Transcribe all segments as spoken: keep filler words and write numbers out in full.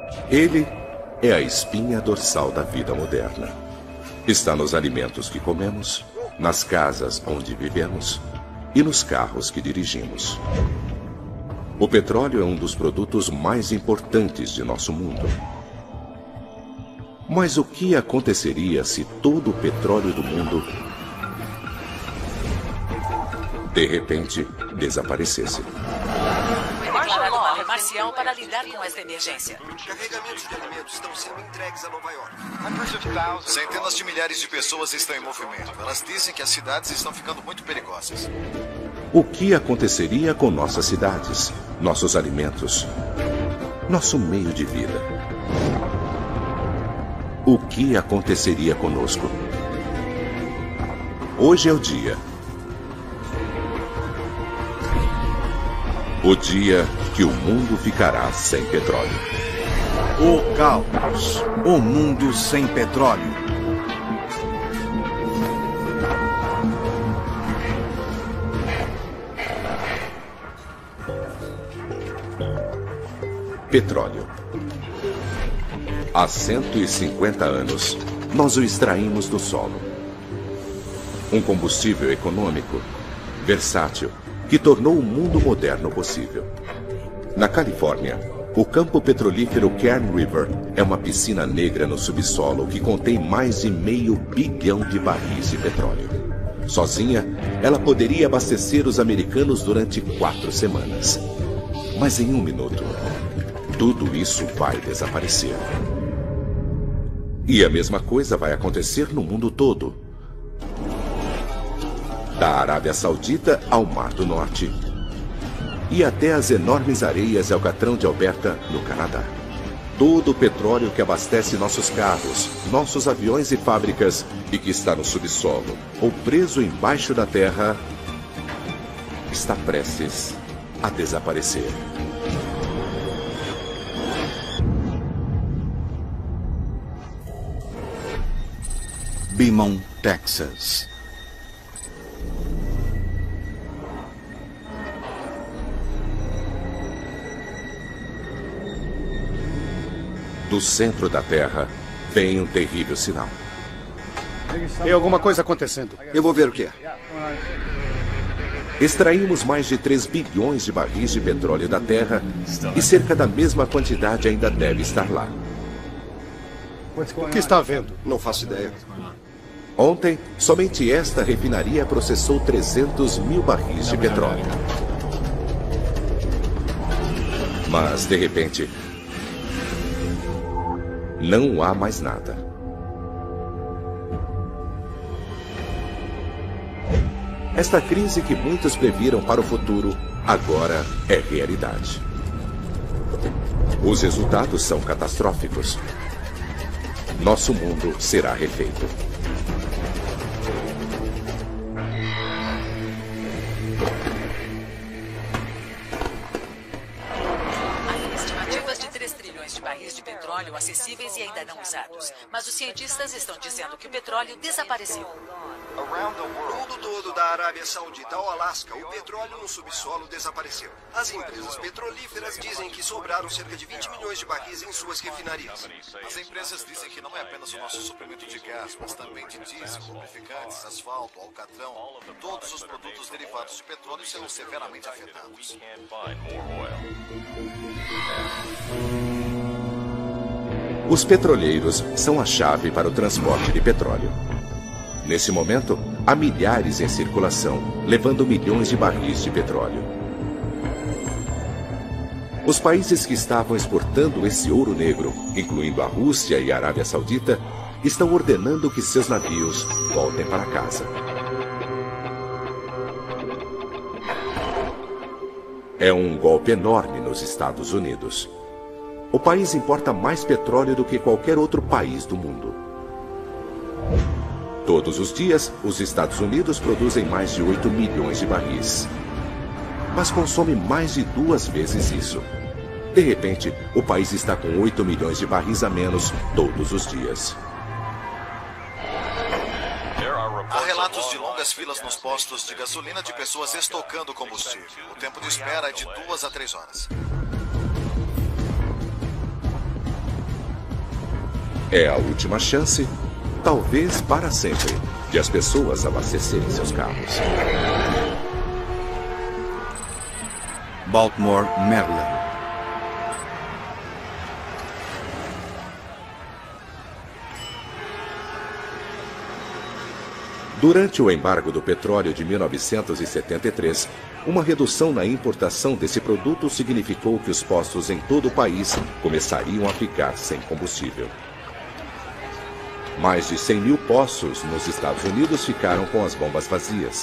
Ele é a espinha dorsal da vida moderna. Está nos alimentos que comemos, nas casas onde vivemos e nos carros que dirigimos. O petróleo é um dos produtos mais importantes de nosso mundo. Mas o que aconteceria se todo o petróleo do mundo, de repente, desaparecesse? Declarado uma lei marcial para lidar com esta emergência. Carregamentos de alimentos estão sendo entregues a Nova York. Centenas de milhares de pessoas estão em movimento. Elas dizem que as cidades estão ficando muito perigosas. O que aconteceria com nossas cidades, nossos alimentos, nosso meio de vida? O que aconteceria conosco? Hoje é o dia. O dia que o mundo ficará sem petróleo. O caos. O mundo sem petróleo. Petróleo. Há cento e cinquenta anos, nós o extraímos do solo. Um combustível econômico, versátil, que tornou o mundo moderno possível. Na Califórnia, o campo petrolífero Kern River é uma piscina negra no subsolo que contém mais de meio bilhão de barris de petróleo. Sozinha, ela poderia abastecer os americanos durante quatro semanas. Mas em um minuto, tudo isso vai desaparecer. E a mesma coisa vai acontecer no mundo todo. Da Arábia Saudita ao Mar do Norte. E até as enormes areias de Alcatrão de Alberta, no Canadá. Todo o petróleo que abastece nossos carros, nossos aviões e fábricas e que está no subsolo ou preso embaixo da terra, está prestes a desaparecer. Beaumont, Texas. Do centro da Terra vem um terrível sinal. Tem alguma coisa acontecendo. Eu vou ver o que é. Extraímos mais de três bilhões de barris de petróleo da Terra e cerca da mesma quantidade ainda deve estar lá. O que está havendo? Não faço ideia. Ontem, somente esta refinaria processou trezentos mil barris de petróleo. Mas, de repente, não há mais nada. Esta crise que muitos previram para o futuro, agora é realidade. Os resultados são catastróficos. Nosso mundo será refeito. Acessíveis e ainda não usados. Mas os cientistas estão dizendo que o petróleo desapareceu. No mundo todo, da Arábia Saudita ao Alasca, o petróleo no subsolo desapareceu. As empresas petrolíferas dizem que sobraram cerca de vinte milhões de barris em suas refinarias. As empresas dizem que não é apenas o nosso suprimento de gás, mas também de diesel, lubrificantes, asfalto, alcatrão. Todos os produtos derivados de petróleo serão severamente afetados. Os petroleiros são a chave para o transporte de petróleo. Nesse momento, há milhares em circulação, levando milhões de barris de petróleo. Os países que estavam exportando esse ouro negro, incluindo a Rússia e a Arábia Saudita, estão ordenando que seus navios voltem para casa. É um golpe enorme nos Estados Unidos. O país importa mais petróleo do que qualquer outro país do mundo. Todos os dias, os Estados Unidos produzem mais de oito milhões de barris. Mas consome mais de duas vezes isso. De repente, o país está com oito milhões de barris a menos todos os dias. Há relatos de longas filas nos postos de gasolina de pessoas estocando combustível. O tempo de espera é de duas a três horas. É a última chance, talvez para sempre, de as pessoas abastecerem seus carros. Baltimore, Maryland. Durante o embargo do petróleo de mil novecentos e setenta e três, uma redução na importação desse produto significou que os postos em todo o país começariam a ficar sem combustível. Mais de cem mil postos nos Estados Unidos ficaram com as bombas vazias.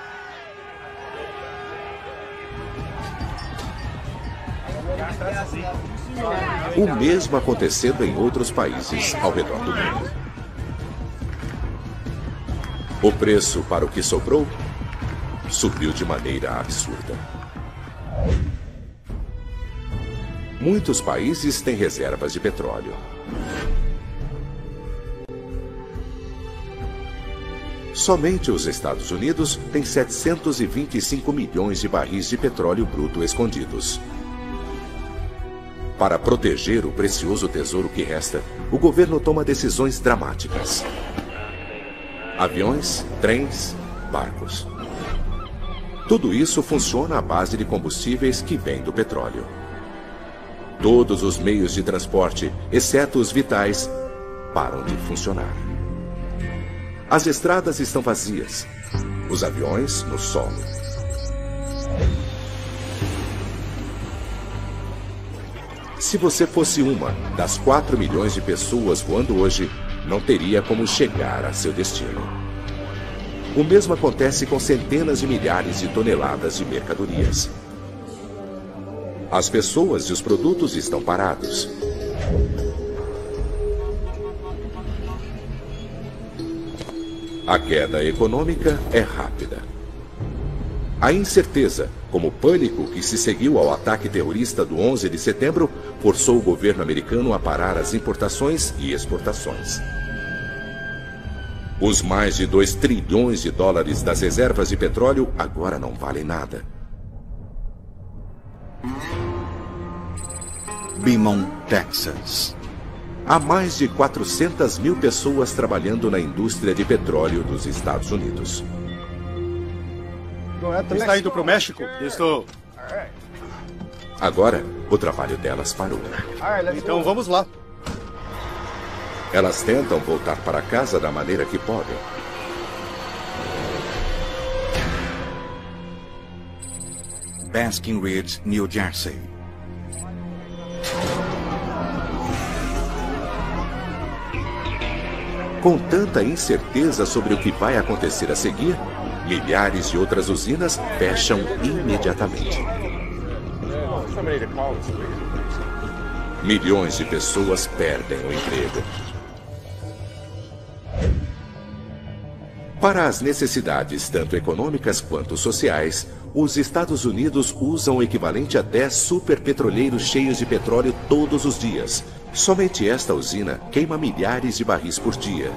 O mesmo acontecendo em outros países ao redor do mundo. O preço para o que sobrou subiu de maneira absurda. Muitos países têm reservas de petróleo. Somente os Estados Unidos têm setecentos e vinte e cinco milhões de barris de petróleo bruto escondidos. Para proteger o precioso tesouro que resta, o governo toma decisões dramáticas. Aviões, trens, barcos. Tudo isso funciona à base de combustíveis que vêm do petróleo. Todos os meios de transporte, exceto os vitais, param de funcionar. As estradas estão vazias, os aviões no solo. Se você fosse uma das quatro milhões de pessoas voando hoje, não teria como chegar a seu destino. O mesmo acontece com centenas de milhares de toneladas de mercadorias. As pessoas e os produtos estão parados. A queda econômica é rápida. A incerteza, como o pânico que se seguiu ao ataque terrorista do onze de setembro, forçou o governo americano a parar as importações e exportações. Os mais de dois trilhões de dólares das reservas de petróleo agora não valem nada. Beaumont, Texas. Há mais de quatrocentas mil pessoas trabalhando na indústria de petróleo dos Estados Unidos. Está indo para o México? Estou. Agora, o trabalho delas parou. Então vamos lá. Elas tentam voltar para casa da maneira que podem. Basking Ridge, New Jersey. Com tanta incerteza sobre o que vai acontecer a seguir, milhares de outras usinas fecham imediatamente. Milhões de pessoas perdem o emprego. Para as necessidades tanto econômicas quanto sociais, os Estados Unidos usam o equivalente a dez superpetroleiros cheios de petróleo todos os dias. Somente esta usina queima milhares de barris por dia.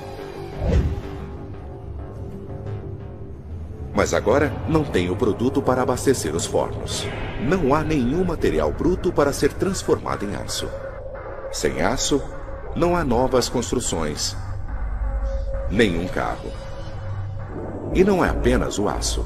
Mas agora não tem o produto para abastecer os fornos. Não há nenhum material bruto para ser transformado em aço. Sem aço, não há novas construções. Nenhum carro. E não é apenas o aço.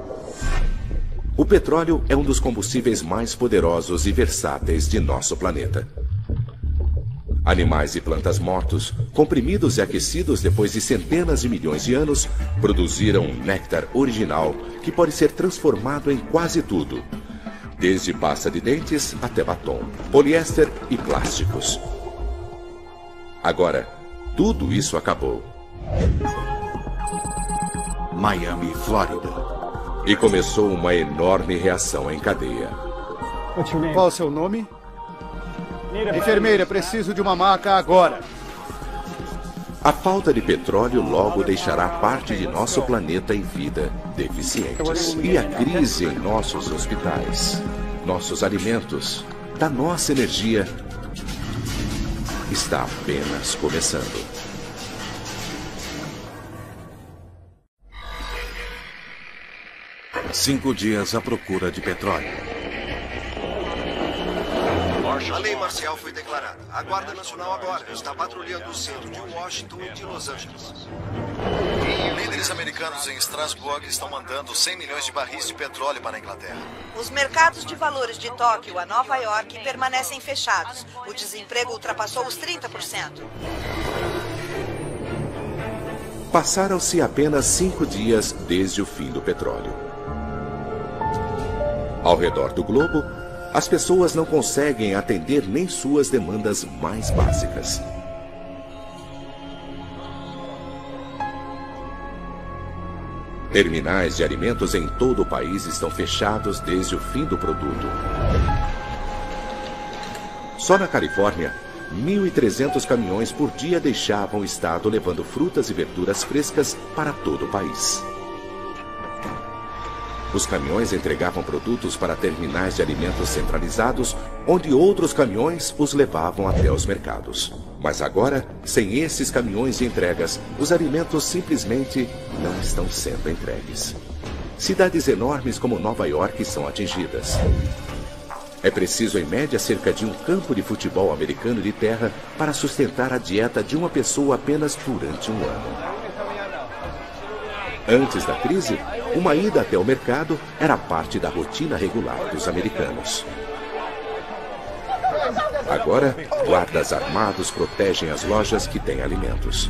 O petróleo é um dos combustíveis mais poderosos e versáteis de nosso planeta. Animais e plantas mortos, comprimidos e aquecidos depois de centenas de milhões de anos, produziram um néctar original que pode ser transformado em quase tudo, desde pasta de dentes até batom, poliéster e plásticos. Agora, tudo isso acabou. Miami, Flórida. E começou uma enorme reação em cadeia. Qual o seu nome? Enfermeira, preciso de uma maca agora. A falta de petróleo logo deixará parte de nosso planeta em vida deficientes. E a crise em nossos hospitais, nossos alimentos, da nossa energia, está apenas começando. Cinco dias à procura de petróleo. A lei marcial foi declarada. A Guarda Nacional agora está patrulhando o centro de Washington e de Los Angeles. Líderes americanos em Strasbourg estão mandando cem milhões de barris de petróleo para a Inglaterra. Os mercados de valores de Tóquio a Nova York permanecem fechados. O desemprego ultrapassou os trinta por cento. Passaram-se apenas cinco dias desde o fim do petróleo. Ao redor do globo, as pessoas não conseguem atender nem suas demandas mais básicas. Terminais de alimentos em todo o país estão fechados desde o fim do produto. Só na Califórnia, mil e trezentos caminhões por dia deixavam o estado levando frutas e verduras frescas para todo o país. Os caminhões entregavam produtos para terminais de alimentos centralizados, onde outros caminhões os levavam até os mercados. Mas agora, sem esses caminhões de entregas, os alimentos simplesmente não estão sendo entregues. Cidades enormes como Nova York são atingidas. É preciso, em média, cerca de um campo de futebol americano de terra para sustentar a dieta de uma pessoa apenas durante um ano. Antes da crise, uma ida até o mercado era parte da rotina regular dos americanos. Agora, guardas armados protegem as lojas que têm alimentos.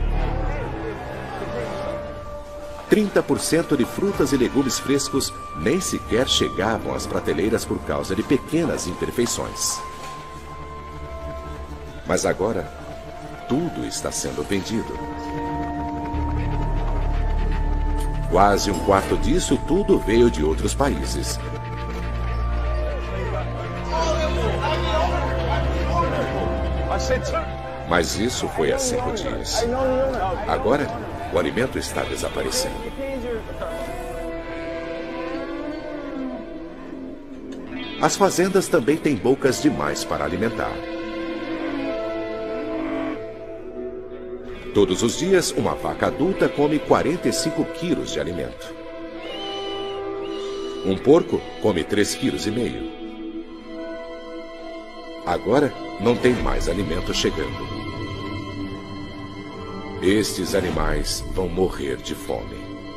trinta por cento de frutas e legumes frescos nem sequer chegavam às prateleiras por causa de pequenas imperfeições. Mas agora, tudo está sendo vendido. Quase um quarto disso tudo veio de outros países. Mas isso foi há cinco dias. Agora, o alimento está desaparecendo. As fazendas também têm bocas demais para alimentar. Todos os dias, uma vaca adulta come quarenta e cinco quilos de alimento. Um porco come três quilos e meio. Agora, não tem mais alimento chegando. Estes animais vão morrer de fome.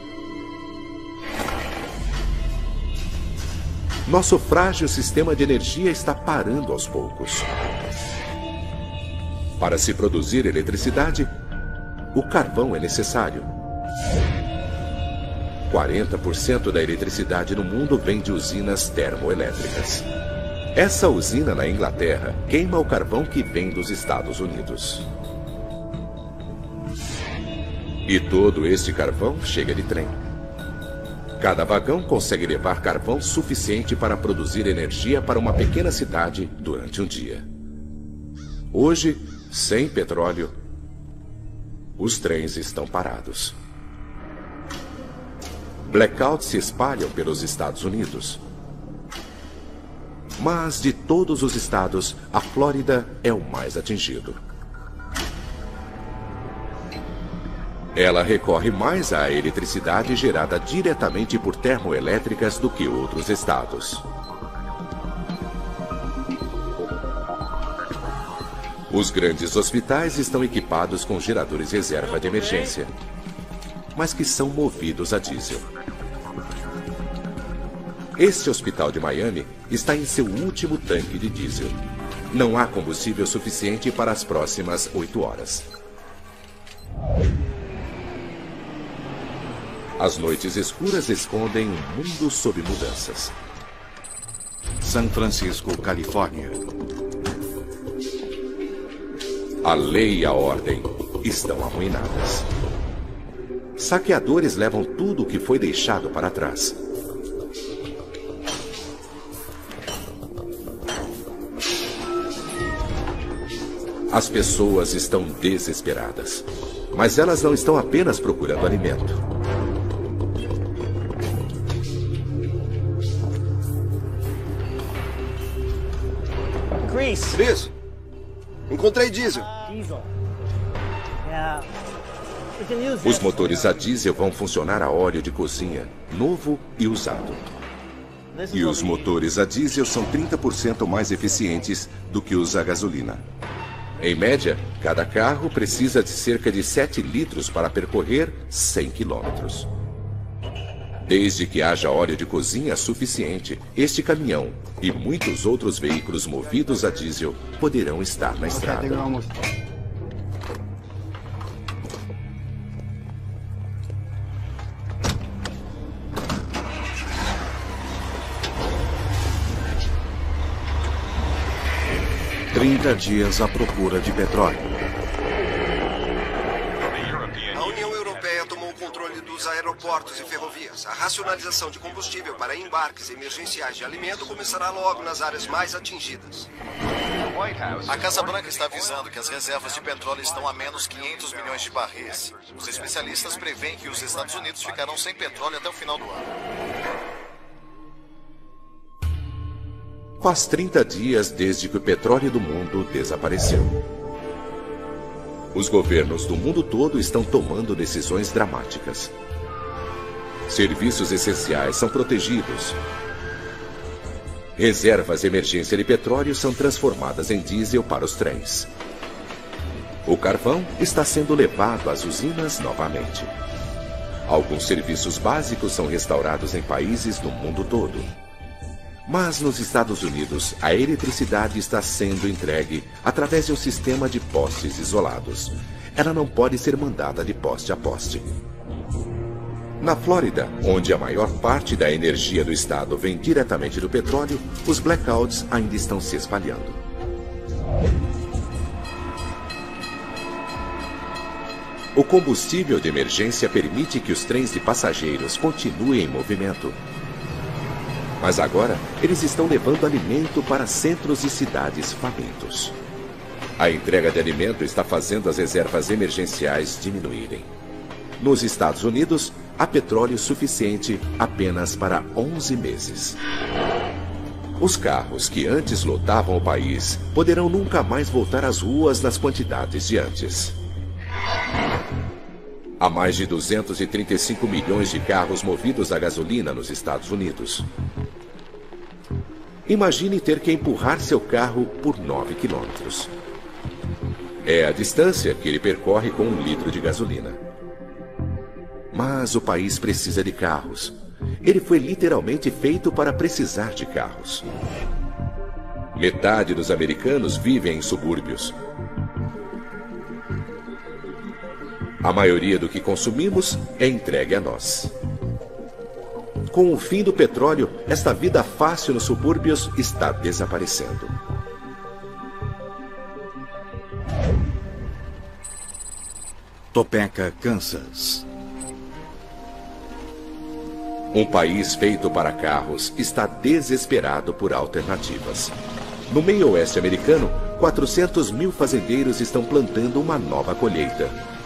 Nosso frágil sistema de energia está parando aos poucos. Para se produzir eletricidade, o carvão é necessário. quarenta por cento da eletricidade no mundo vem de usinas termoelétricas. Essa usina na Inglaterra queima o carvão que vem dos Estados Unidos. E todo este carvão chega de trem. Cada vagão consegue levar carvão suficiente para produzir energia para uma pequena cidade durante um dia. Hoje, sem petróleo, os trens estão parados. Blackouts se espalham pelos Estados Unidos. Mas de todos os estados, a Flórida é o mais atingido. Ela recorre mais à eletricidade gerada diretamente por termoelétricas do que outros estados. Os grandes hospitais estão equipados com geradores reserva de emergência, mas que são movidos a diesel. Este hospital de Miami está em seu último tanque de diesel. Não há combustível suficiente para as próximas oito horas. As noites escuras escondem um mundo sob mudanças. San Francisco, Califórnia. A lei e a ordem estão arruinadas. Saqueadores levam tudo o que foi deixado para trás. As pessoas estão desesperadas, mas elas não estão apenas procurando alimento. Chris, encontrei diesel. Os motores a diesel vão funcionar a óleo de cozinha, novo e usado. E os motores a diesel são trinta por cento mais eficientes do que os a gasolina. Em média, cada carro precisa de cerca de sete litros para percorrer cem quilômetros. Desde que haja óleo de cozinha suficiente, este caminhão e muitos outros veículos movidos a diesel poderão estar na estrada. trinta dias à procura de petróleo. A União Europeia tomou o controle dos aeroportos e ferrovias. A racionalização de combustível para embarques emergenciais de alimento começará logo nas áreas mais atingidas. A Casa Branca está avisando que as reservas de petróleo estão a menos quinhentos milhões de barris. Os especialistas preveem que os Estados Unidos ficarão sem petróleo até o final do ano. Faz trinta dias desde que o petróleo do mundo desapareceu. Os governos do mundo todo estão tomando decisões dramáticas. Serviços essenciais são protegidos. Reservas de emergência de petróleo são transformadas em diesel para os trens. O carvão está sendo levado às usinas novamente. Alguns serviços básicos são restaurados em países do mundo todo. Mas nos Estados Unidos, a eletricidade está sendo entregue através de um sistema de postes isolados. Ela não pode ser mandada de poste a poste. Na Flórida, onde a maior parte da energia do estado vem diretamente do petróleo, os blackouts ainda estão se espalhando. O combustível de emergência permite que os trens de passageiros continuem em movimento. Mas agora, eles estão levando alimento para centros e cidades famintos. A entrega de alimento está fazendo as reservas emergenciais diminuírem. Nos Estados Unidos, há petróleo suficiente apenas para onze meses. Os carros que antes lotavam o país poderão nunca mais voltar às ruas nas quantidades de antes. Há mais de duzentos e trinta e cinco milhões de carros movidos a gasolina nos Estados Unidos. Imagine ter que empurrar seu carro por nove quilômetros. É a distância que ele percorre com um litro de gasolina. Mas o país precisa de carros. Ele foi literalmente feito para precisar de carros. Metade dos americanos vivem em subúrbios. A maioria do que consumimos é entregue a nós. Com o fim do petróleo, esta vida fácil nos subúrbios está desaparecendo. Topeka, Kansas. Um país feito para carros está desesperado por alternativas. No meio oeste americano, quatrocentos mil fazendeiros estão plantando uma nova colheita.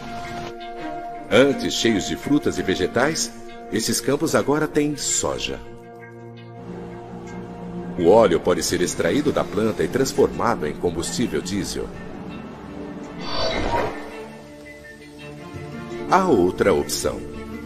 Antes cheios de frutas e vegetais, esses campos agora têm soja. O óleo pode ser extraído da planta e transformado em combustível diesel. Há outra opção.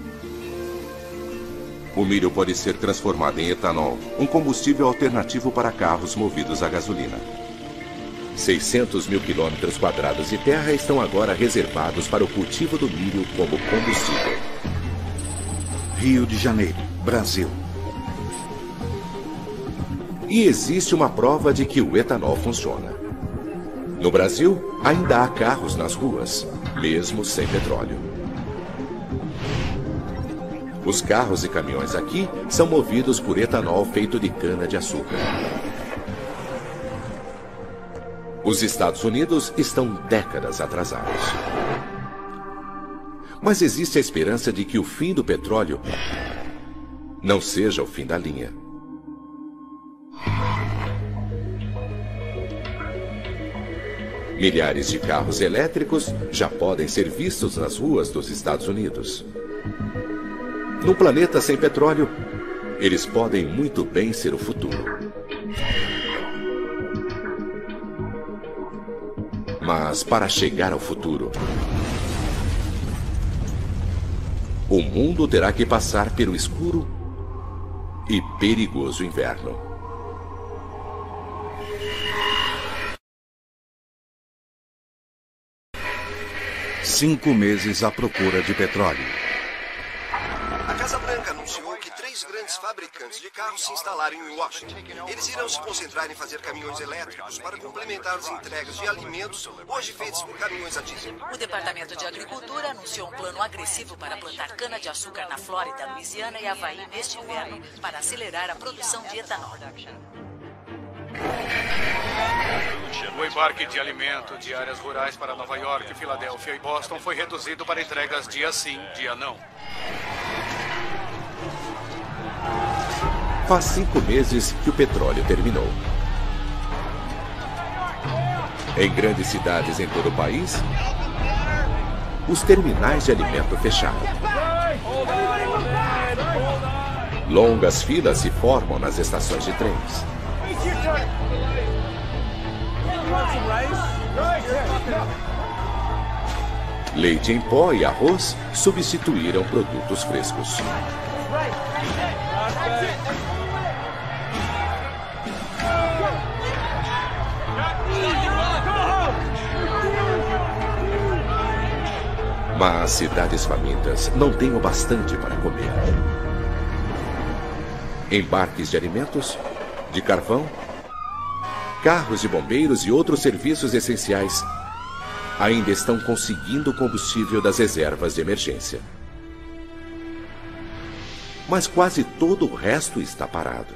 O milho pode ser transformado em etanol, um combustível alternativo para carros movidos a gasolina. seiscentos mil quilômetros quadrados de terra estão agora reservados para o cultivo do milho como combustível. Rio de Janeiro, Brasil. E existe uma prova de que o etanol funciona. No Brasil, ainda há carros nas ruas, mesmo sem petróleo. Os carros e caminhões aqui são movidos por etanol feito de cana-de-açúcar. Os Estados Unidos estão décadas atrasados. Mas existe a esperança de que o fim do petróleo não seja o fim da linha. Milhares de carros elétricos já podem ser vistos nas ruas dos Estados Unidos. Num planeta sem petróleo, eles podem muito bem ser o futuro. Mas para chegar ao futuro, o mundo terá que passar pelo escuro e perigoso inverno. Cinco meses à procura de petróleo. A Casa Branca anunciou que três grandes fabricantes de carros se instalaram em Washington. Eles irão se concentrar em fazer caminhões elétricos para complementar as entregas de alimentos hoje feitos por caminhões a diesel. O Departamento de Agricultura anunciou um plano agressivo para plantar cana-de-açúcar na Flórida, Louisiana e Havaí neste inverno para acelerar a produção de etanol. O embarque de alimento de áreas rurais para Nova York, Filadélfia e Boston foi reduzido para entregas dia sim, dia não. Faz cinco meses que o petróleo terminou. Em grandes cidades em todo o país, os terminais de alimento fecharam. Longas filas se formam nas estações de trens. Leite em pó e arroz substituíram produtos frescos. Mas cidades famintas não têm o bastante para comer. Embarques de alimentos, de carvão, carros de bombeiros e outros serviços essenciais ainda estão conseguindo o combustível das reservas de emergência. Mas quase todo o resto está parado.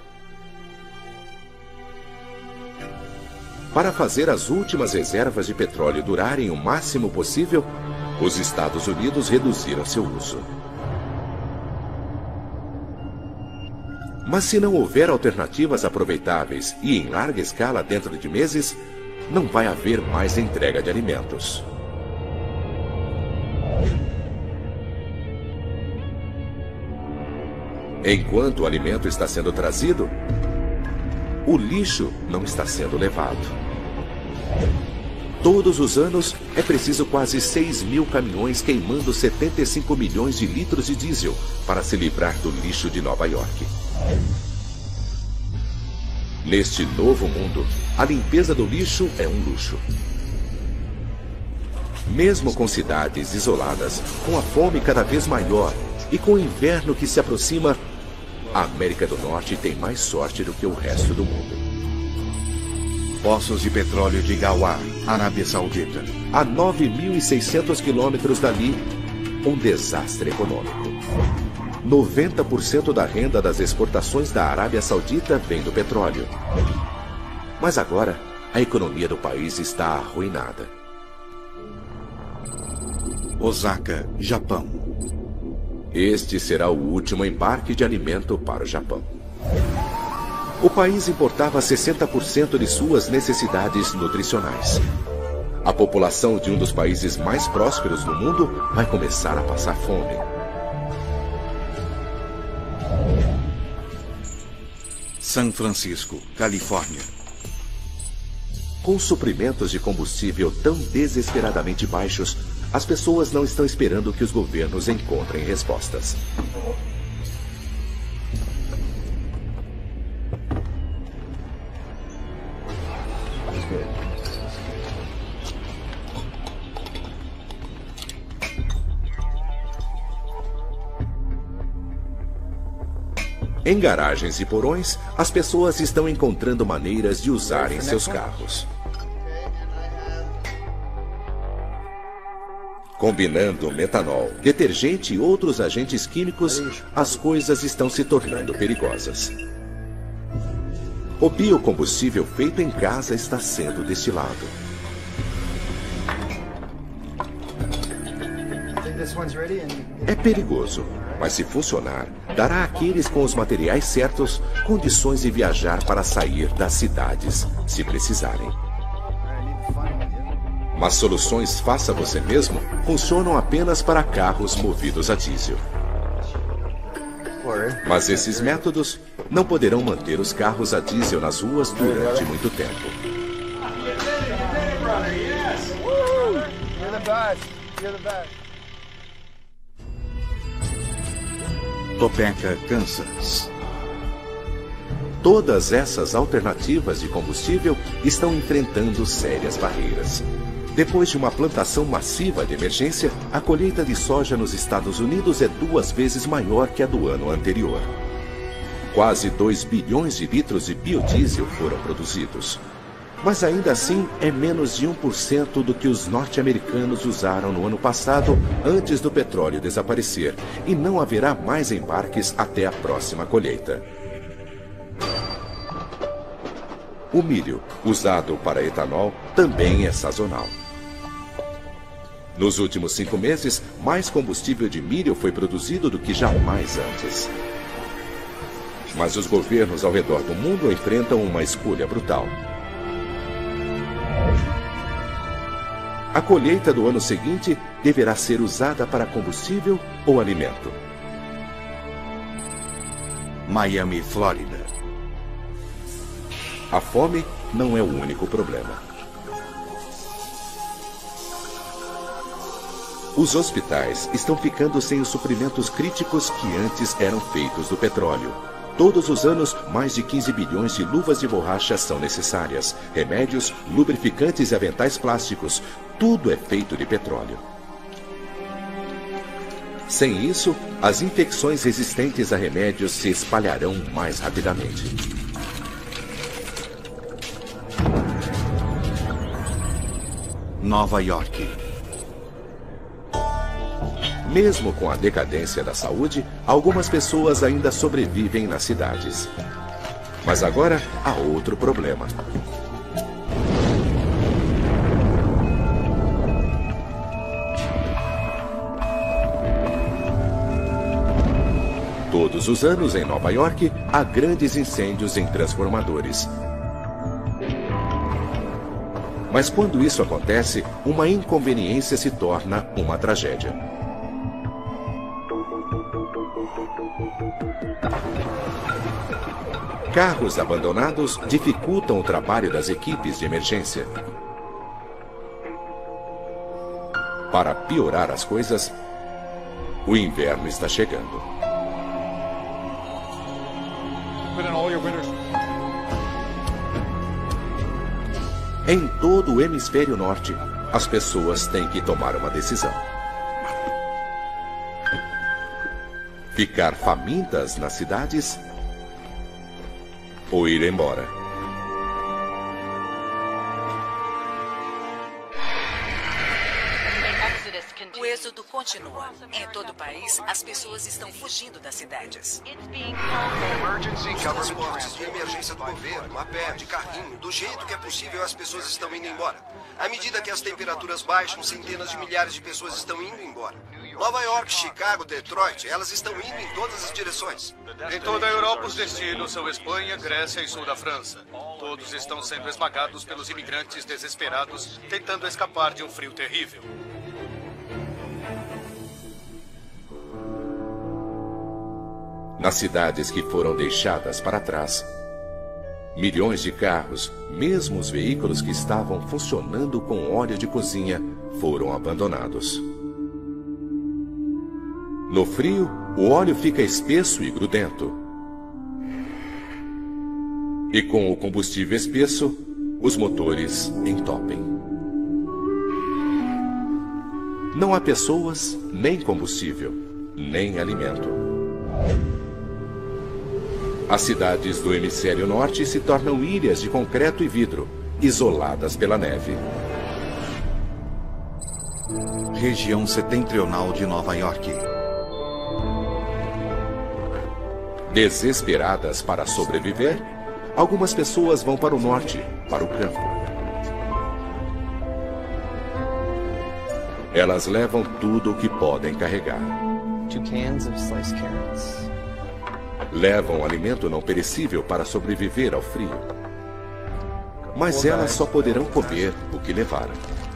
Para fazer as últimas reservas de petróleo durarem o máximo possível, os Estados Unidos reduziram seu uso. Mas se não houver alternativas aproveitáveis e em larga escala dentro de meses, não vai haver mais entrega de alimentos. Enquanto o alimento está sendo trazido, o lixo não está sendo levado. Todos os anos é preciso quase seis mil caminhões queimando setenta e cinco milhões de litros de diesel para se livrar do lixo de Nova York. Neste novo mundo, a limpeza do lixo é um luxo. Mesmo com cidades isoladas, com a fome cada vez maior e com o inverno que se aproxima, a América do Norte tem mais sorte do que o resto do mundo. Poços de petróleo de Ghawar, Arábia Saudita. A nove mil e seiscentos quilômetros dali, um desastre econômico. noventa por cento da renda das exportações da Arábia Saudita vem do petróleo. Mas agora, a economia do país está arruinada. Osaka, Japão. Este será o último embarque de alimento para o Japão. O país importava sessenta por cento de suas necessidades nutricionais. A população de um dos países mais prósperos do mundo vai começar a passar fome. São Francisco, Califórnia. Com suprimentos de combustível tão desesperadamente baixos, as pessoas não estão esperando que os governos encontrem respostas. Em garagens e porões, as pessoas estão encontrando maneiras de usarem seus carros. Combinando metanol, detergente e outros agentes químicos, as coisas estão se tornando perigosas. O biocombustível feito em casa está sendo destilado. É perigoso, mas se funcionar, dará àqueles com os materiais certos condições de viajar para sair das cidades, se precisarem. Mas soluções faça você mesmo funcionam apenas para carros movidos a diesel. Mas esses métodos não poderão manter os carros a diesel nas ruas durante muito tempo. Topeka, Kansas. Todas essas alternativas de combustível estão enfrentando sérias barreiras. Depois de uma plantação massiva de emergência, a colheita de soja nos Estados Unidos é duas vezes maior que a do ano anterior. Quase dois bilhões de litros de biodiesel foram produzidos. Mas ainda assim é menos de um por cento do que os norte-americanos usaram no ano passado, antes do petróleo desaparecer, e não haverá mais embarques até a próxima colheita. O milho, usado para etanol, também é sazonal. Nos últimos cinco meses, mais combustível de milho foi produzido do que jamais antes. Mas os governos ao redor do mundo enfrentam uma escolha brutal. A colheita do ano seguinte deverá ser usada para combustível ou alimento. Miami, Flórida. A fome não é o único problema. Os hospitais estão ficando sem os suprimentos críticos que antes eram feitos do petróleo. Todos os anos, mais de quinze bilhões de luvas de borracha são necessárias. Remédios, lubrificantes e aventais plásticos, tudo é feito de petróleo. Sem isso, as infecções resistentes a remédios se espalharão mais rapidamente. Nova York. Mesmo com a decadência da saúde, algumas pessoas ainda sobrevivem nas cidades. Mas agora há outro problema. Todos os anos em Nova York, há grandes incêndios em transformadores. Mas quando isso acontece, uma inconveniência se torna uma tragédia. Carros abandonados dificultam o trabalho das equipes de emergência. Para piorar as coisas, o inverno está chegando. Em todo o hemisfério norte, as pessoas têm que tomar uma decisão. Ficar famintas nas cidades ou ir embora. O êxodo continua. Em todo o país, as pessoas estão fugindo das cidades. Os transportes de emergência do governo, a pé, de carrinho, do jeito que é possível, as pessoas estão indo embora. À medida que as temperaturas baixam, centenas de milhares de pessoas estão indo embora. Nova York, Chicago, Detroit, elas estão indo em todas as direções. Em toda a Europa, os destinos são Espanha, Grécia e sul da França. Todos estão sendo esmagados pelos imigrantes desesperados, tentando escapar de um frio terrível. Nas cidades que foram deixadas para trás, milhões de carros, mesmo os veículos que estavam funcionando com óleo de cozinha, foram abandonados. No frio, o óleo fica espesso e grudento. E com o combustível espesso, os motores entopem. Não há pessoas, nem combustível, nem alimento. As cidades do hemisfério norte se tornam ilhas de concreto e vidro, isoladas pela neve. Região setentrional de Nova York. Desesperadas para sobreviver, algumas pessoas vão para o norte, para o campo. Elas levam tudo o que podem carregar. Two cans of sliced carrots. Levam alimento não perecível para sobreviver ao frio. Mas elas só poderão comer o que levaram.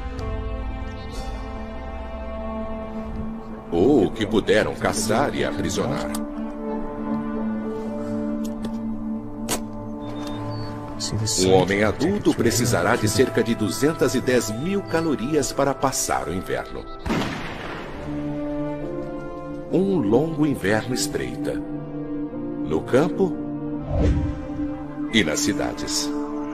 Ou o que puderam caçar e aprisionar. Um homem adulto precisará de cerca de duzentas e dez mil calorias para passar o inverno. Um longo inverno espreita. No campo, e nas cidades.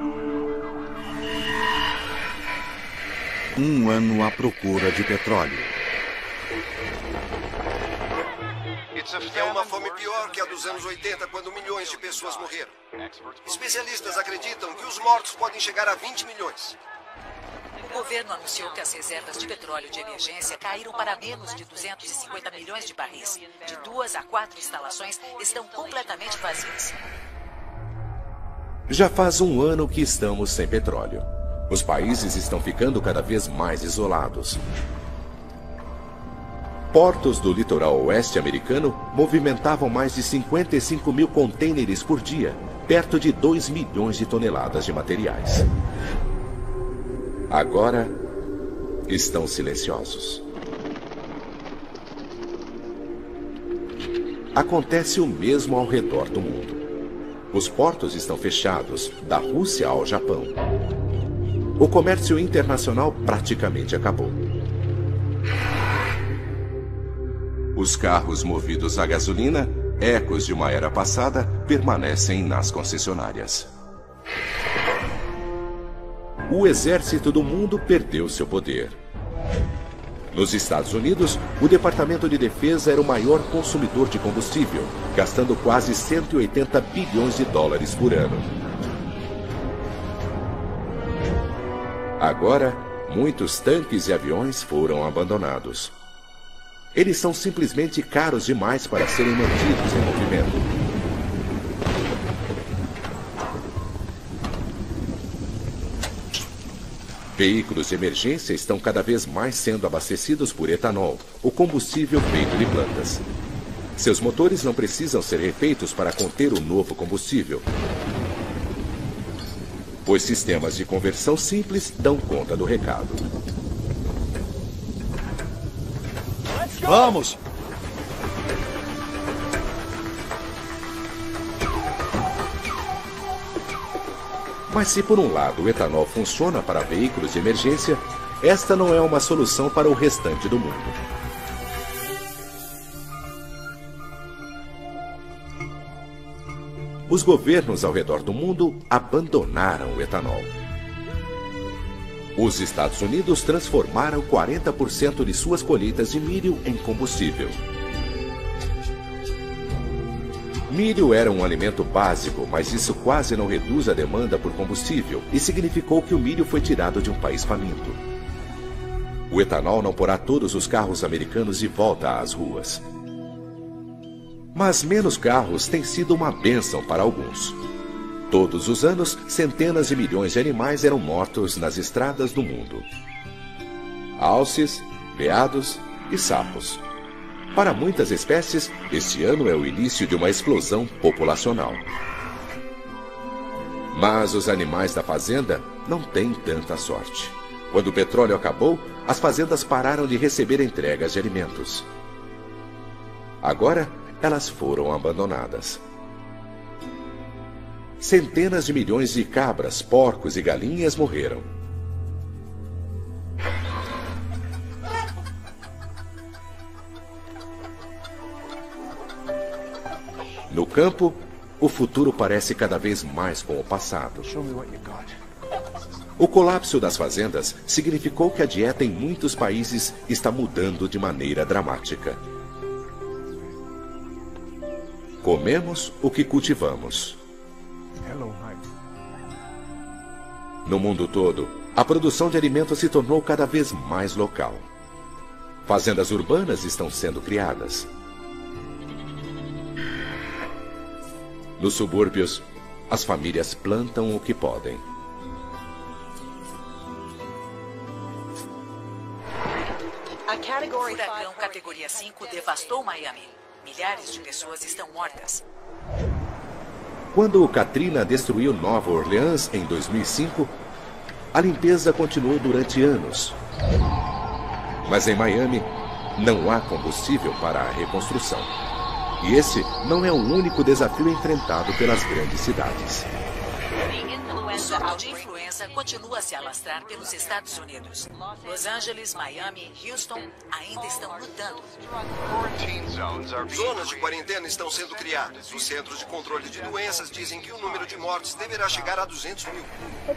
Um ano à procura de petróleo. É uma fome pior que a dos anos oitenta, quando milhões de pessoas morreram. Especialistas acreditam que os mortos podem chegar a vinte milhões. O governo anunciou que as reservas de petróleo de emergência caíram para menos de duzentos e cinquenta milhões de barris. De duas a quatro instalações estão completamente vazias. Já faz um ano que estamos sem petróleo. Os países estão ficando cada vez mais isolados. Portos do litoral oeste americano movimentavam mais de cinquenta e cinco mil contêineres por dia, perto de dois milhões de toneladas de materiais. Agora, estão silenciosos. Acontece o mesmo ao redor do mundo. Os portos estão fechados, da Rússia ao Japão. O comércio internacional praticamente acabou. Os carros movidos a gasolina, ecos de uma era passada, permanecem nas concessionárias. O exército do mundo perdeu seu poder. Nos Estados Unidos, o Departamento de Defesa era o maior consumidor de combustível, gastando quase cento e oitenta bilhões de dólares por ano. Agora, muitos tanques e aviões foram abandonados. Eles são simplesmente caros demais para serem mantidos em movimento. Veículos de emergência estão cada vez mais sendo abastecidos por etanol, o combustível feito de plantas. Seus motores não precisam ser refeitos para conter o novo combustível. Os sistemas de conversão simples dão conta do recado. Vamos! Mas se por um lado o etanol funciona para veículos de emergência, esta não é uma solução para o restante do mundo. Os governos ao redor do mundo abandonaram o etanol. Os Estados Unidos transformaram quarenta por cento de suas colheitas de milho em combustível. Milho era um alimento básico, mas isso quase não reduz a demanda por combustível e significou que o milho foi tirado de um país faminto. O etanol não porá todos os carros americanos de volta às ruas. Mas menos carros tem sido uma bênção para alguns. Todos os anos, centenas de milhões de animais eram mortos nas estradas do mundo. Alces, veados e sapos. Para muitas espécies, este ano é o início de uma explosão populacional. Mas os animais da fazenda não têm tanta sorte. Quando o petróleo acabou, as fazendas pararam de receber entregas de alimentos. Agora, elas foram abandonadas. Centenas de milhões de cabras, porcos e galinhas morreram. No campo, o futuro parece cada vez mais com o passado. O colapso das fazendas significou que a dieta em muitos países está mudando de maneira dramática. Comemos o que cultivamos. No mundo todo, a produção de alimentos se tornou cada vez mais local. Fazendas urbanas estão sendo criadas. Nos subúrbios, as famílias plantam o que podem. O furacão categoria cinco devastou Miami. Milhares de pessoas estão mortas. Quando o Katrina destruiu Nova Orleans em dois mil e cinco, a limpeza continuou durante anos. Mas em Miami, não há combustível para a reconstrução. E esse não é o único desafio enfrentado pelas grandes cidades. O surto de influenza doença continua a se alastrar pelos Estados Unidos. Los Angeles, Miami e Houston ainda estão lutando. Zonas de quarentena estão sendo criadas. Os Centros de Controle de Doenças dizem que o número de mortes deverá chegar a duzentos mil.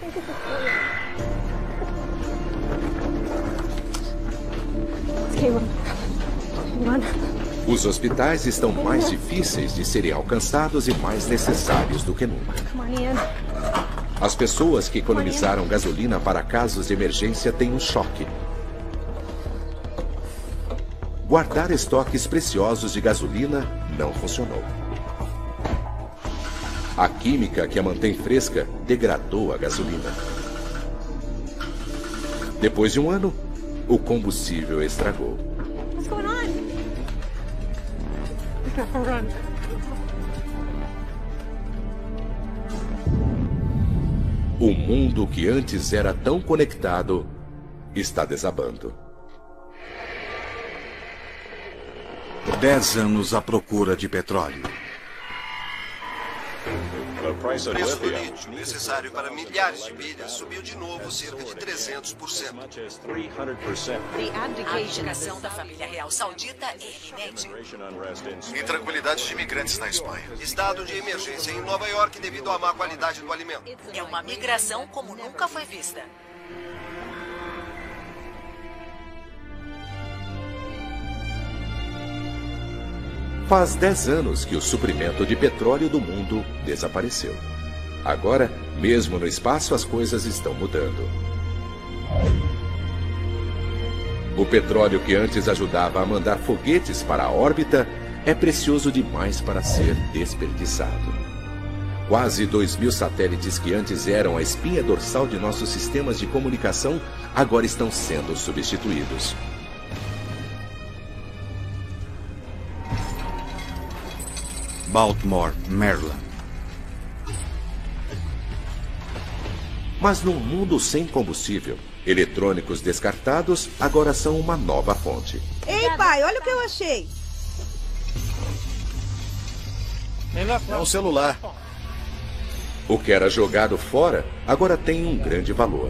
Os hospitais estão mais difíceis de serem alcançados e mais necessários do que nunca. As pessoas que economizaram gasolina para casos de emergência têm um choque. Guardar estoques preciosos de gasolina não funcionou. A química que a mantém fresca degradou a gasolina. Depois de um ano, o combustível estragou. What's going on? Run. O mundo que antes era tão conectado está desabando. Dez anos à procura de petróleo. O preço do lítio necessário para milhares de milhas subiu de novo cerca de trezentos por cento. A abdicação da família real saudita é iminente. Intranquilidade de imigrantes na Espanha. Estado de emergência em Nova York devido à má qualidade do alimento. É uma migração como nunca foi vista. Faz dez anos que o suprimento de petróleo do mundo desapareceu. Agora, mesmo no espaço, as coisas estão mudando. O petróleo que antes ajudava a mandar foguetes para a órbita é precioso demais para ser desperdiçado. Quase dois mil satélites que antes eram a espinha dorsal de nossos sistemas de comunicação agora estão sendo substituídos. Baltimore, Maryland. Mas num mundo sem combustível, eletrônicos descartados agora são uma nova fonte. Ei, pai, olha o que eu achei. É um celular. O que era jogado fora agora tem um grande valor.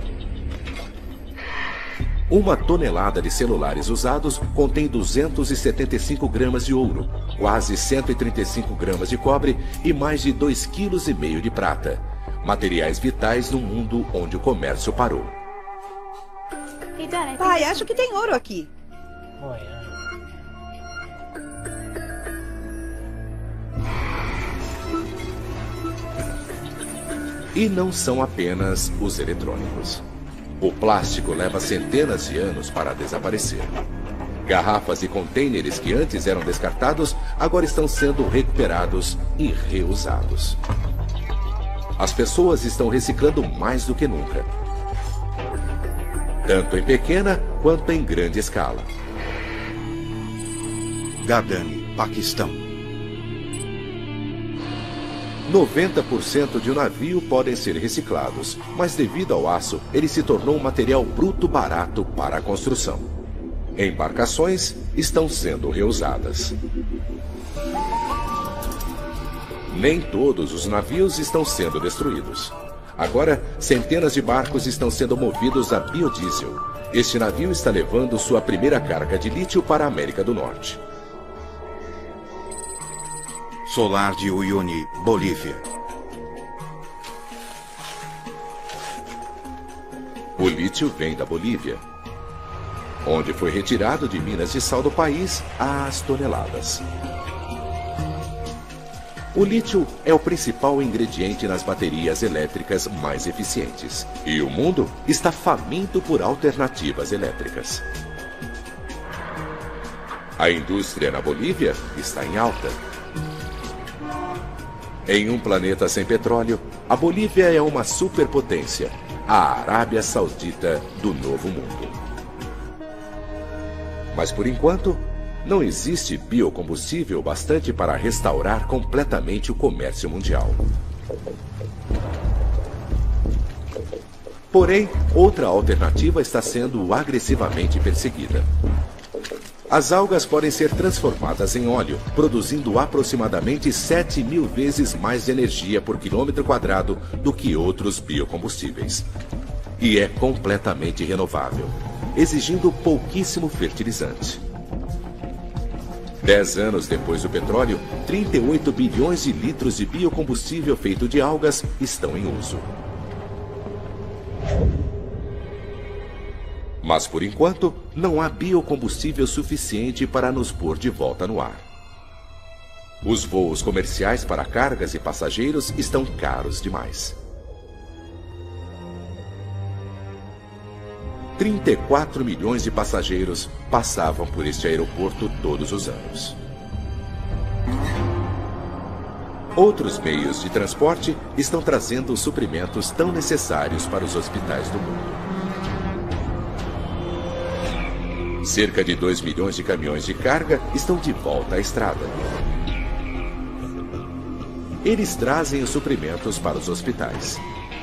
Uma tonelada de celulares usados contém duzentos e setenta e cinco gramas de ouro, quase cento e trinta e cinco gramas de cobre e mais de dois vírgula cinco quilos de prata. Materiais vitais num mundo onde o comércio parou. Pai, acho que tem ouro aqui. E não são apenas os eletrônicos. O plástico leva centenas de anos para desaparecer. Garrafas e contêineres que antes eram descartados agora estão sendo recuperados e reusados. As pessoas estão reciclando mais do que nunca, tanto em pequena quanto em grande escala. Gadani, Paquistão. noventa por cento de um navio podem ser reciclados, mas devido ao aço, ele se tornou um material bruto barato para a construção. Embarcações estão sendo reusadas. Nem todos os navios estão sendo destruídos. Agora, centenas de barcos estão sendo movidos a biodiesel. Este navio está levando sua primeira carga de lítio para a América do Norte. Solar de Uyuni, Bolívia. O lítio vem da Bolívia, onde foi retirado de minas de sal do país às toneladas. O lítio é o principal ingrediente nas baterias elétricas mais eficientes. E o mundo está faminto por alternativas elétricas. A indústria na Bolívia está em alta. Em um planeta sem petróleo, a Bolívia é uma superpotência, a Arábia Saudita do Novo Mundo. Mas por enquanto, não existe biocombustível bastante para restaurar completamente o comércio mundial. Porém, outra alternativa está sendo agressivamente perseguida. As algas podem ser transformadas em óleo, produzindo aproximadamente sete mil vezes mais energia por quilômetro quadrado do que outros biocombustíveis. E é completamente renovável, exigindo pouquíssimo fertilizante. Dez anos depois do petróleo, trinta e oito bilhões de litros de biocombustível feito de algas estão em uso. Mas, por enquanto, não há biocombustível suficiente para nos pôr de volta no ar. Os voos comerciais para cargas e passageiros estão caros demais. trinta e quatro milhões de passageiros passavam por este aeroporto todos os anos. Outros meios de transporte estão trazendo os suprimentos tão necessários para os hospitais do mundo. Cerca de dois milhões de caminhões de carga estão de volta à estrada. Eles trazem os suprimentos para os hospitais.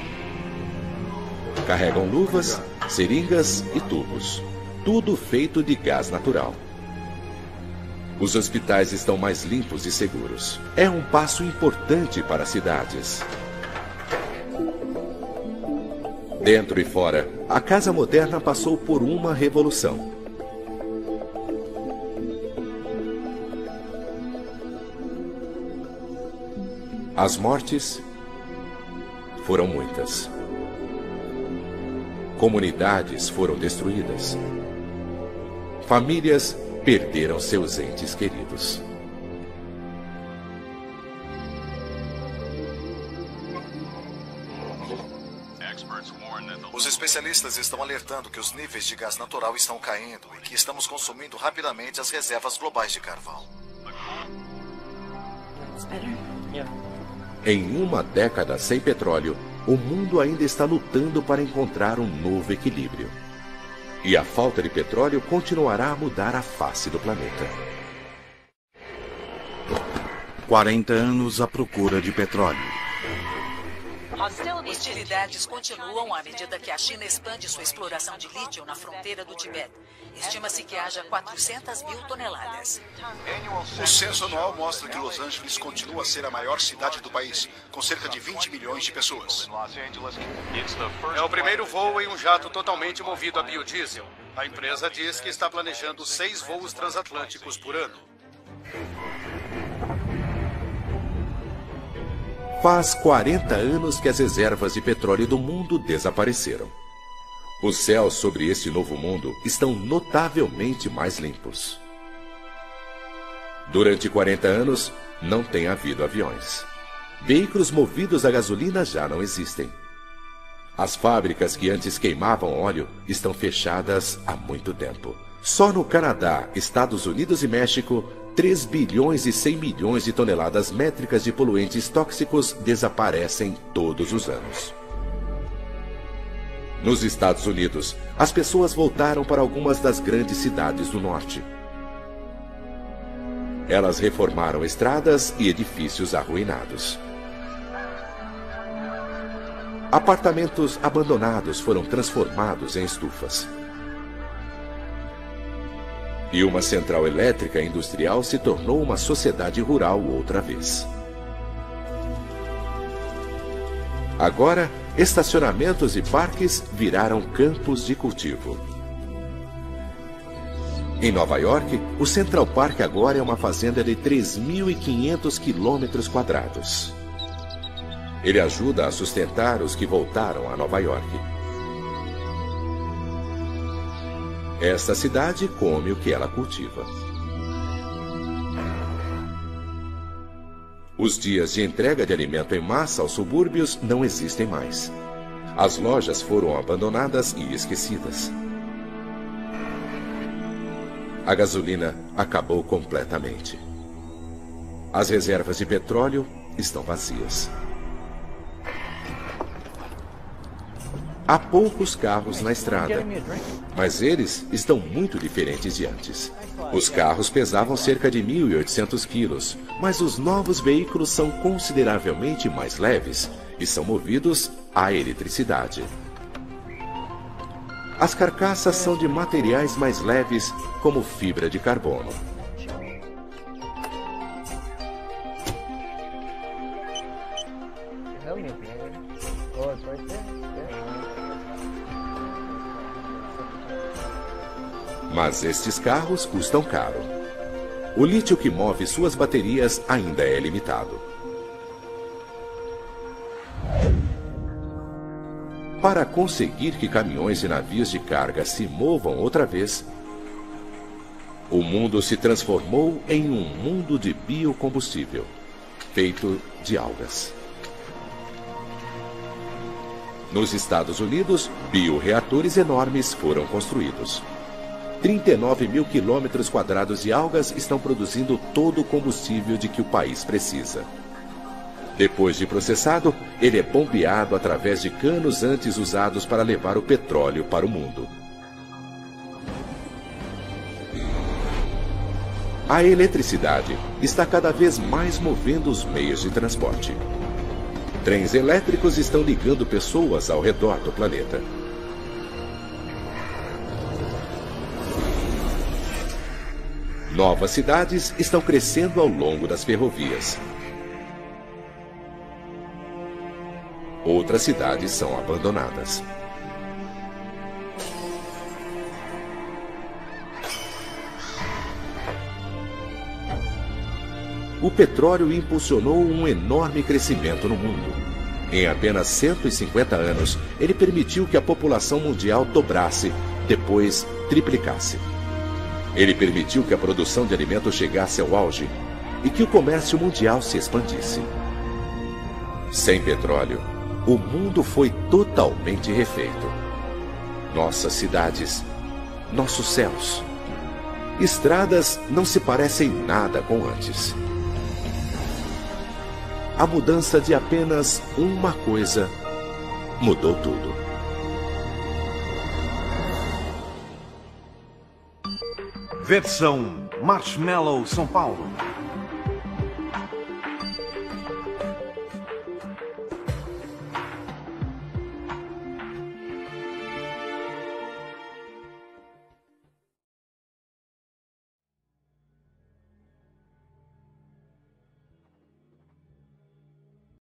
Carregam luvas, seringas e tubos, tudo feito de gás natural. Os hospitais estão mais limpos e seguros. É um passo importante para as cidades. Dentro e fora, a casa moderna passou por uma revolução. As mortes foram muitas. Comunidades foram destruídas. Famílias perderam seus entes queridos. Os especialistas estão alertando que os níveis de gás natural estão caindo e que estamos consumindo rapidamente as reservas globais de carvão. Em uma década sem petróleo, o mundo ainda está lutando para encontrar um novo equilíbrio. E a falta de petróleo continuará a mudar a face do planeta. quarenta anos à procura de petróleo. Hostilidades continuam à medida que a China expande sua exploração de lítio na fronteira do Tibete. Estima-se que haja quatrocentas mil toneladas. O censo anual mostra que Los Angeles continua a ser a maior cidade do país, com cerca de vinte milhões de pessoas. É o primeiro voo em um jato totalmente movido a biodiesel. A empresa diz que está planejando seis voos transatlânticos por ano. Faz quarenta anos que as reservas de petróleo do mundo desapareceram. Os céus sobre este novo mundo estão notavelmente mais limpos. Durante quarenta anos, não tem havido aviões. Veículos movidos a gasolina já não existem. As fábricas que antes queimavam óleo estão fechadas há muito tempo. Só no Canadá, Estados Unidos e México, três bilhões e cem milhões de toneladas métricas de poluentes tóxicos desaparecem todos os anos. Nos Estados Unidos, as pessoas voltaram para algumas das grandes cidades do norte. Elas reformaram estradas e edifícios arruinados. Apartamentos abandonados foram transformados em estufas. E uma central elétrica industrial se tornou uma sociedade rural outra vez. Agora, estacionamentos e parques viraram campos de cultivo. Em Nova York, o Central Park agora é uma fazenda de três mil e quinhentos quilômetros quadrados. Ele ajuda a sustentar os que voltaram a Nova York. Esta cidade come o que ela cultiva. Os dias de entrega de alimento em massa aos subúrbios não existem mais. As lojas foram abandonadas e esquecidas. A gasolina acabou completamente. As reservas de petróleo estão vazias. Há poucos carros na estrada, mas eles estão muito diferentes de antes. Os carros pesavam cerca de mil e oitocentos quilos, mas os novos veículos são consideravelmente mais leves e são movidos à eletricidade. As carcaças são de materiais mais leves, como fibra de carbono. Mas estes carros custam caro. O lítio que move suas baterias ainda é limitado. Para conseguir que caminhões e navios de carga se movam outra vez, o mundo se transformou em um mundo de biocombustível, feito de algas. Nos Estados Unidos, bioreatores enormes foram construídos. trinta e nove mil quilômetros quadrados de algas estão produzindo todo o combustível de que o país precisa. Depois de processado, ele é bombeado através de canos antes usados para levar o petróleo para o mundo. A eletricidade está cada vez mais movendo os meios de transporte. Trens elétricos estão ligando pessoas ao redor do planeta. Novas cidades estão crescendo ao longo das ferrovias. Outras cidades são abandonadas. O petróleo impulsionou um enorme crescimento no mundo. Em apenas cento e cinquenta anos, ele permitiu que a população mundial dobrasse, depois triplicasse. Ele permitiu que a produção de alimentos chegasse ao auge e que o comércio mundial se expandisse. Sem petróleo, o mundo foi totalmente refeito. Nossas cidades, nossos céus, estradas não se parecem nada com antes. A mudança de apenas uma coisa mudou tudo. Versão Marshmallow São Paulo.